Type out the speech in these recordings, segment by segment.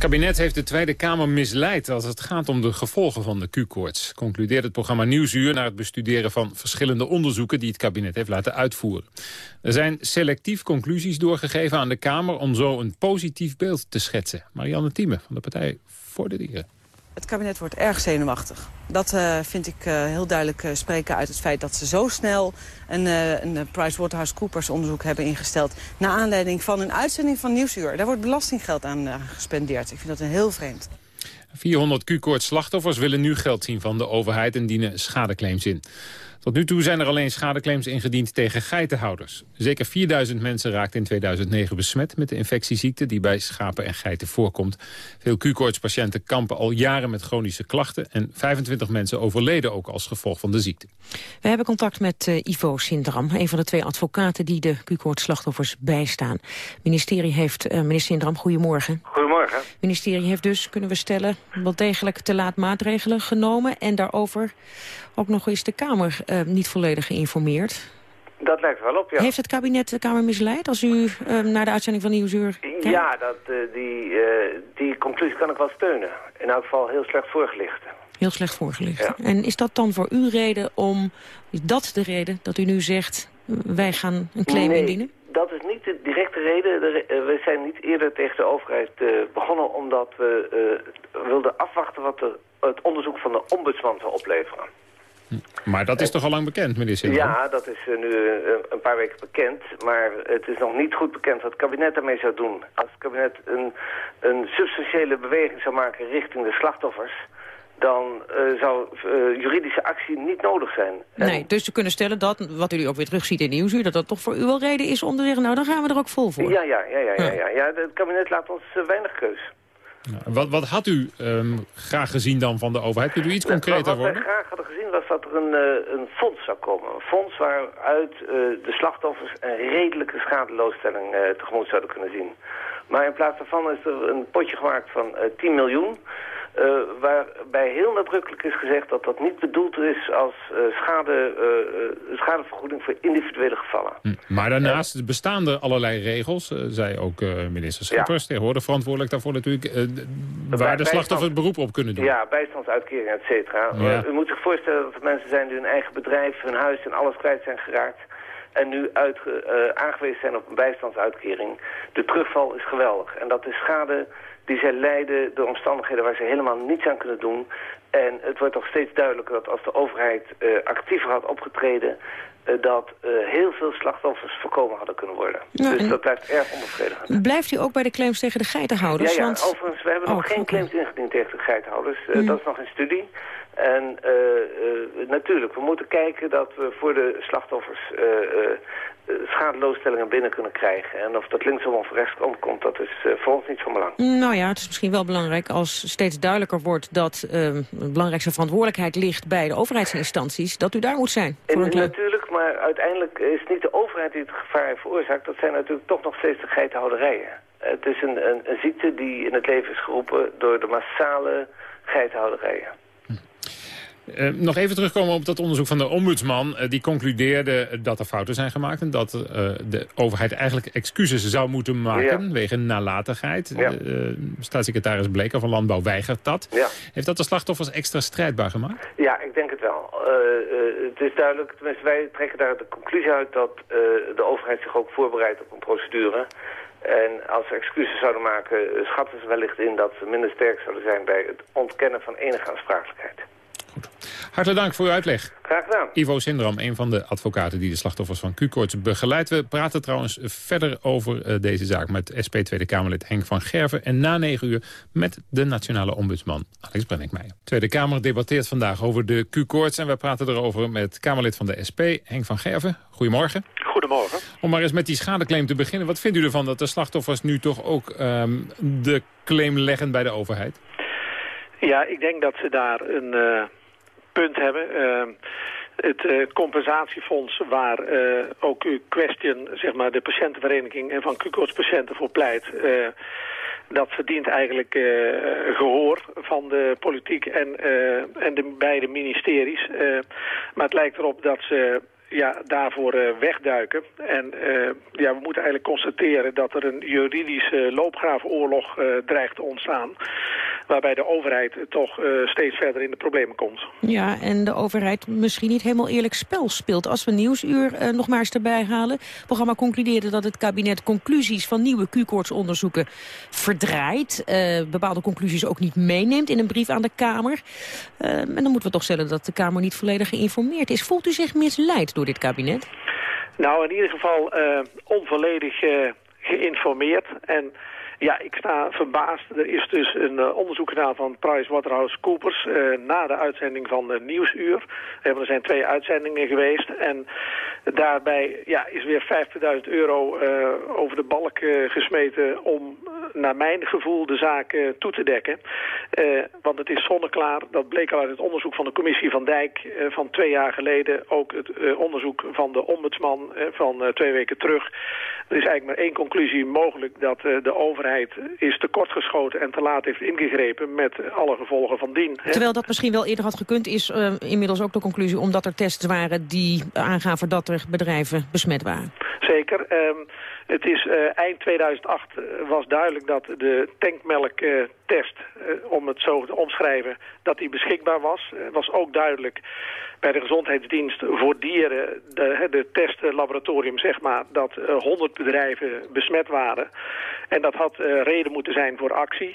kabinet heeft de Tweede Kamer misleid als het gaat om de gevolgen van de Q-koorts. Concludeert het programma Nieuwsuur na het bestuderen van verschillende onderzoeken die het kabinet heeft laten uitvoeren. Er zijn selectief conclusies doorgegeven aan de Kamer om zo een positief beeld te schetsen. Marianne Thieme van de Partij voor de Dieren. Het kabinet wordt erg zenuwachtig. Dat vind ik heel duidelijk spreken uit het feit dat ze zo snel een PricewaterhouseCoopers onderzoek hebben ingesteld. Naar aanleiding van een uitzending van Nieuwsuur. Daar wordt belastinggeld aan gespendeerd. Ik vind dat heel vreemd. 400 Q-koorts slachtoffers willen nu geld zien van de overheid en dienen schadeclaims in. Tot nu toe zijn er alleen schadeclaims ingediend tegen geitenhouders. Zeker 4000 mensen raakten in 2009 besmet met de infectieziekte die bij schapen en geiten voorkomt. Veel Q-koortspatiënten kampen al jaren met chronische klachten en 25 mensen overleden ook als gevolg van de ziekte. We hebben contact met Ivo Sindram, een van de 2 advocaten die de Q-koortsslachtoffers bijstaan. Meneer Sindram, goedemorgen. Goedemorgen. Het ministerie heeft dus, kunnen we stellen, wel degelijk te laat maatregelen genomen en daarover ook nog eens de Kamer niet volledig geïnformeerd. Dat lijkt wel op, ja. Heeft het kabinet de Kamer misleid als u naar de uitzending van Nieuwsuur kijkt? Ja, die conclusie kan ik wel steunen. In elk geval heel slecht voorgelicht. Heel slecht voorgelicht. Ja. En is dat dan voor u reden is dat de reden dat u nu zegt, wij gaan een claim indienen? Dat is niet de directe reden. We zijn niet eerder tegen de overheid begonnen omdat we wilden afwachten wat het onderzoek van de ombudsman zou opleveren. Maar dat is toch al lang bekend, meneer Sindram? Ja, dat is nu een paar weken bekend. Maar het is nog niet goed bekend wat het kabinet daarmee zou doen. Als het kabinet een substantiële beweging zou maken richting de slachtoffers, dan zou juridische actie niet nodig zijn. Nee, dus we kunnen stellen dat, wat u ook weer terugziet in Nieuwsuur, dat dat toch voor u wel reden is om te zeggen, nou dan gaan we er ook vol voor. Ja. Het kabinet laat ons weinig keus. Ja, wat had u graag gezien dan van de overheid? Kunt u iets concreter worden? Wat wij graag hadden gezien was dat er een fonds zou komen. Een fonds waaruit de slachtoffers een redelijke schadeloosstelling tegemoet zouden kunnen zien. Maar in plaats daarvan is er een potje gemaakt van 10 miljoen... waarbij heel nadrukkelijk is gezegd dat dat niet bedoeld is als schadevergoeding voor individuele gevallen. Maar daarnaast bestaan er allerlei regels, zei ook minister Schippers, tegenwoordig verantwoordelijk daarvoor natuurlijk, waar de slachtoffers beroep op kunnen doen. Ja, bijstandsuitkering, et cetera. Ja. U moet zich voorstellen dat er mensen zijn die hun eigen bedrijf, hun huis en alles kwijt zijn geraakt en nu aangewezen zijn op een bijstandsuitkering. De terugval is geweldig en dat is schade die zij lijden door omstandigheden waar ze helemaal niets aan kunnen doen. En het wordt toch steeds duidelijker dat als de overheid actiever had opgetreden, dat heel veel slachtoffers voorkomen hadden kunnen worden. Ja, dus dat blijft erg onbevredigend. Blijft u ook bij de claims tegen de geitenhouders? Ja, overigens, we hebben nog geen claims ingediend tegen de geitenhouders. Dat is nog in studie. En natuurlijk, we moeten kijken dat we voor de slachtoffers schadeloosstellingen binnen kunnen krijgen. En of dat linksom of rechtsom komt, dat is voor ons niet van belang. Nou ja, het is misschien wel belangrijk als steeds duidelijker wordt dat de belangrijkste verantwoordelijkheid ligt bij de overheidsinstanties, dat u daar moet zijn. Natuurlijk, maar uiteindelijk is het niet de overheid die het gevaar heeft veroorzaakt. Dat zijn natuurlijk toch nog steeds de geitenhouderijen. Het is een ziekte die in het leven is geroepen door de massale geitenhouderijen. Nog even terugkomen op dat onderzoek van de ombudsman. Die concludeerde dat er fouten zijn gemaakt en dat de overheid eigenlijk excuses zou moeten maken wegen nalatigheid. Ja. Staatssecretaris Bleker van Landbouw weigert dat. Ja. Heeft dat de slachtoffers extra strijdbaar gemaakt? Ja, ik denk het wel. Het is duidelijk, tenminste wij trekken daar de conclusie uit dat de overheid zich ook voorbereidt op een procedure. En als ze excuses zouden maken, schatten ze wellicht in dat ze minder sterk zouden zijn bij het ontkennen van enige aansprakelijkheid. Goed. Hartelijk dank voor uw uitleg. Graag gedaan. Ivo Sindram, een van de advocaten die de slachtoffers van Q-koorts begeleidt. We praten trouwens verder over deze zaak met SP Tweede Kamerlid Henk van Gerwen. En na 9 uur met de nationale ombudsman Alex Brenninkmeijer. Tweede Kamer debatteert vandaag over de Q-koorts. En wij praten erover met Kamerlid van de SP, Henk van Gerwen. Goedemorgen. Goedemorgen. Om maar eens met die schadeclaim te beginnen. Wat vindt u ervan dat de slachtoffers nu toch ook de claim leggen bij de overheid? Ja, ik denk dat ze daar een punt hebben. Het compensatiefonds waar ook Question, zeg maar de patiëntenvereniging en van Q-koortspatiënten voor pleit, dat verdient eigenlijk gehoor van de politiek en de beide ministeries. Maar het lijkt erop dat ze daarvoor wegduiken. En we moeten eigenlijk constateren dat er een juridische loopgravenoorlog dreigt te ontstaan, waarbij de overheid toch steeds verder in de problemen komt. Ja, en de overheid misschien niet helemaal eerlijk spel speelt. Als we Nieuwsuur nog maar eens erbij halen. Het programma concludeerde dat het kabinet conclusies van nieuwe Q-koortsonderzoeken verdraait. Bepaalde conclusies ook niet meeneemt in een brief aan de Kamer. En dan moeten we toch stellen dat de Kamer niet volledig geïnformeerd is. Voelt u zich misleid door dit kabinet? Nou, in ieder geval onvolledig geïnformeerd. En ja, ik sta verbaasd. Er is dus een onderzoek gedaan van PricewaterhouseCoopers na de uitzending van Nieuwsuur. Er zijn 2 uitzendingen geweest. En daarbij is weer €50.000 over de balk gesmeten om, naar mijn gevoel, de zaak toe te dekken. Want het is zonneklaar. Dat bleek al uit het onderzoek van de commissie Van Dijk van 2 jaar geleden. Ook het onderzoek van de ombudsman van 2 weken terug. Er is eigenlijk maar 1 conclusie mogelijk, dat de overheid is tekortgeschoten en te laat heeft ingegrepen met alle gevolgen van dien. Terwijl dat misschien wel eerder had gekund, is inmiddels ook de conclusie omdat er tests waren die aangaven dat er bedrijven besmet waren. Zeker. Het is eind 2008 was duidelijk dat de tankmelktest, om het zo te omschrijven, dat die beschikbaar was. Het was ook duidelijk bij de gezondheidsdienst voor dieren, de testlaboratorium, zeg maar, dat 100 bedrijven besmet waren. En dat had reden moeten zijn voor actie.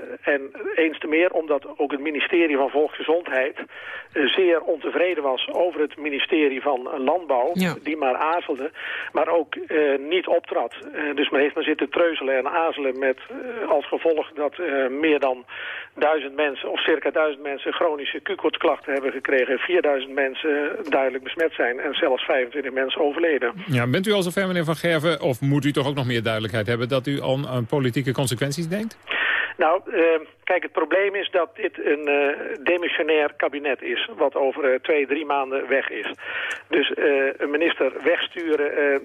En eens te meer omdat ook het ministerie van Volksgezondheid zeer ontevreden was over het ministerie van Landbouw, die maar aarzelde, maar ook niet optrad. Dus men heeft maar zitten treuzelen en aarzelen met als gevolg dat meer dan 1000 mensen, of circa 1000 mensen, chronische Q-koortsklachten hebben gekregen. 4000 mensen duidelijk besmet zijn en zelfs 25 mensen overleden. Ja, bent u al zover, meneer Van Gerven, of moet u toch ook nog meer duidelijkheid hebben dat u al aan politieke consequenties denkt? Nou, kijk, het probleem is dat dit een demissionair kabinet is, wat over 2-3 maanden weg is. Dus een minister wegsturen,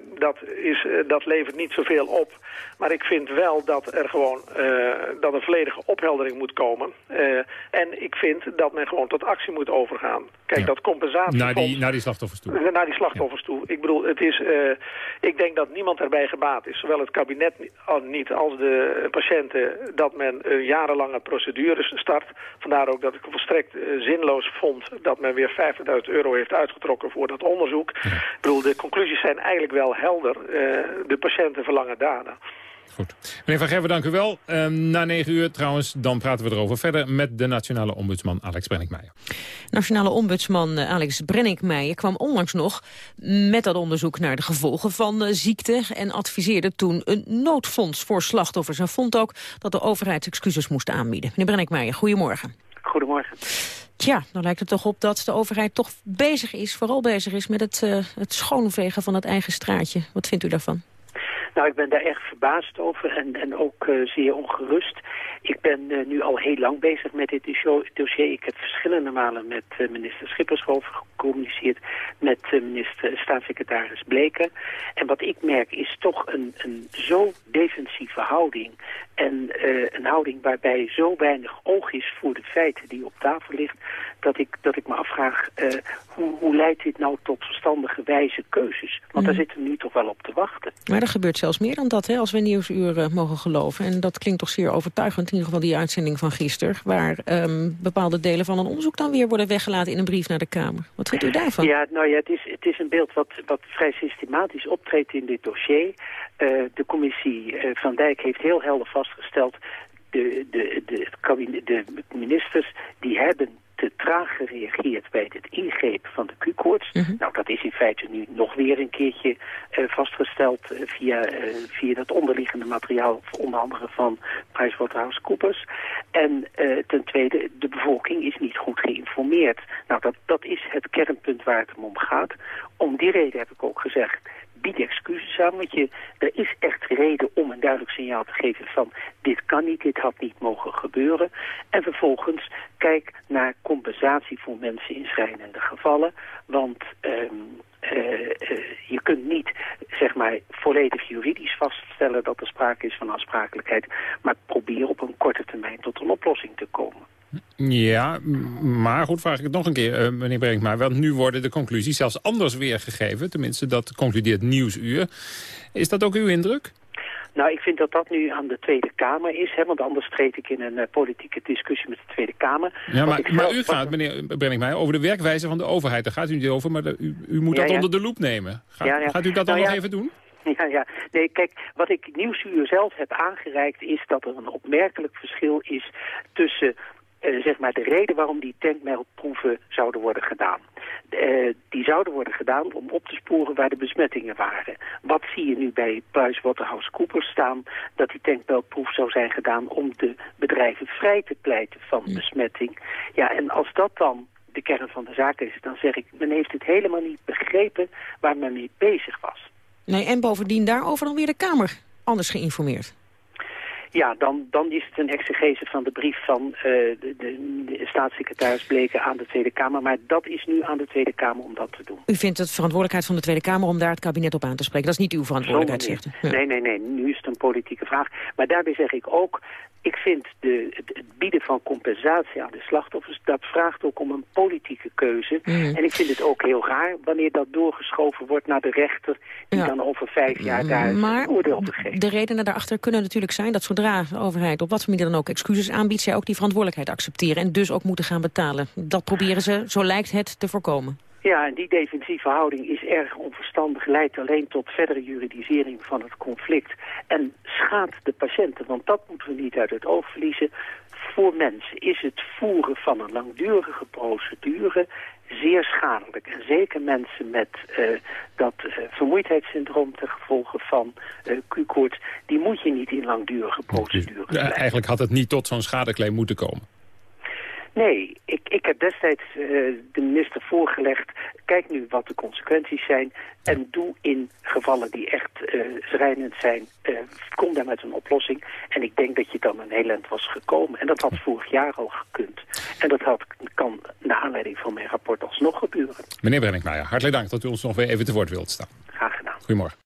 dat levert niet zoveel op. Maar ik vind wel dat er gewoon dat een volledige opheldering moet komen. En ik vind dat men gewoon tot actie moet overgaan. Kijk, dat compensatiefonds... Naar die slachtoffers toe. Naar die slachtoffers toe. Ik bedoel, het is... ik denk dat niemand erbij gebaat is. Zowel het kabinet niet als de patiënten, dat men jarenlange procedures start. Vandaar ook dat ik volstrekt zinloos vond dat men weer €50.000 heeft uitgetrokken voor dat onderzoek. Ja. Ik bedoel, de conclusies zijn eigenlijk wel helder. De patiënten verlangen daden. Goed. Meneer Van Gerven, dank u wel. Na 9 uur trouwens, dan praten we erover verder met de nationale ombudsman Alex Brenninkmeijer. Nationale ombudsman Alex Brenninkmeijer kwam onlangs nog met dat onderzoek naar de gevolgen van ziekte en adviseerde toen een noodfonds voor slachtoffers. En vond ook dat de overheid excuses moest aanbieden. Meneer Brenninkmeijer, goedemorgen. Goedemorgen. Tja, dan lijkt het toch op dat de overheid toch vooral bezig is met het schoonvegen van het eigen straatje. Wat vindt u daarvan? Nou, ik ben daar erg verbaasd over en ook zeer ongerust. Ik ben nu al heel lang bezig met dit dossier. Ik heb verschillende malen met minister Schippers over gecommuniceerd, met staatssecretaris Bleker. En wat ik merk is toch een zo defensieve houding. En een houding waarbij zo weinig oog is voor de feiten die op tafel ligt, dat ik me afvraag, hoe leidt dit nou tot verstandige wijze keuzes? Want daar zitten we nu toch wel op te wachten. Maar er gebeurt zelfs meer dan dat, hè, als we Nieuwsuur mogen geloven. En dat klinkt toch zeer overtuigend, in ieder geval die uitzending van gisteren, waar bepaalde delen van een onderzoek dan weer worden weggelaten in een brief naar de Kamer. Wat vindt u daarvan? Ja, nou ja, het is een beeld wat vrij systematisch optreedt in dit dossier. De commissie Van Dijk heeft heel helder vastgesteld, de ministers die hebben te traag gereageerd bij het ingrepen van de Q-koorts. Nou, dat is in feite nu nog weer een keertje vastgesteld via dat onderliggende materiaal, onder andere van PricewaterhouseCoopers. En ten tweede, de bevolking is niet goed geïnformeerd. Nou, dat is het kernpunt waar het om gaat. Om die reden heb ik ook gezegd, bied excuses aan, want er is echt reden om een duidelijk signaal te geven van dit kan niet, dit had niet mogen gebeuren. En vervolgens kijk naar compensatie voor mensen in schrijnende gevallen, want je kunt niet, zeg maar, volledig juridisch vaststellen dat er sprake is van aansprakelijkheid, maar probeer op een korte termijn tot een oplossing te komen. Ja, maar goed, vraag ik het nog een keer, meneer Brinkmeijer. Want nu worden de conclusies zelfs anders weergegeven. Tenminste, dat concludeert Nieuwsuur. Is dat ook uw indruk? Nou, ik vind dat dat nu aan de Tweede Kamer is, want anders treed ik in een politieke discussie met de Tweede Kamer. Ja, maar u gaat, meneer Brinkmeijer, over de werkwijze van de overheid. Daar gaat u niet over, maar u moet dat onder de loep nemen. Gaat u dat dan nog even doen? Ja. Nee, kijk, wat ik Nieuwsuur zelf heb aangereikt is dat er een opmerkelijk verschil is tussen zeg maar de reden waarom die tankmeldproeven zouden worden gedaan. Die zouden worden gedaan om op te sporen waar de besmettingen waren. Wat zie je nu bij PricewaterhouseCoopers staan? Dat die tankmeldproef zou zijn gedaan om de bedrijven vrij te pleiten van besmetting. Ja, en als dat dan de kern van de zaak is, dan zeg ik, men heeft het helemaal niet begrepen waar men mee bezig was. Nee, en bovendien daarover dan weer de Kamer anders geïnformeerd. Ja, dan is het een exegese van de brief van de staatssecretaris Bleken aan de Tweede Kamer. Maar dat is nu aan de Tweede Kamer om dat te doen. U vindt het verantwoordelijkheid van de Tweede Kamer om daar het kabinet op aan te spreken. Dat is niet uw verantwoordelijkheid, zegt u. Ja. Nee. Nu is het een politieke vraag. Maar daarbij zeg ik ook, ik vind het bieden van compensatie aan de slachtoffers, dat vraagt ook om een politieke keuze. En ik vind het ook heel raar wanneer dat doorgeschoven wordt naar de rechter, die dan over 5 jaar daar een oordeel te geven. De redenen daarachter kunnen natuurlijk zijn dat zodra de overheid op wat voor manier dan ook excuses aanbiedt, zij ook die verantwoordelijkheid accepteren en dus ook moeten gaan betalen. Dat proberen ze, zo lijkt het, te voorkomen. Ja, en die defensieve houding is erg onverstandig, leidt alleen tot verdere juridisering van het conflict en schaadt de patiënten, want dat moeten we niet uit het oog verliezen. Voor mensen is het voeren van een langdurige procedure zeer schadelijk. En zeker mensen met dat vermoeidheidssyndroom ten gevolge van Q-koorts, die moet je niet in langdurige procedures ja, eigenlijk had het niet tot zo'n schadeclaim moeten komen. Nee, ik heb destijds de minister voorgelegd, kijk nu wat de consequenties zijn en doe in gevallen die echt schrijnend zijn, kom daar met een oplossing. En ik denk dat je dan een heel eind was gekomen. En dat had vorig jaar al gekund. En dat kan naar aanleiding van mijn rapport alsnog gebeuren. Meneer Brinkmeijer, hartelijk dank dat u ons nog weer even te woord wilt staan. Graag gedaan. Goedemorgen.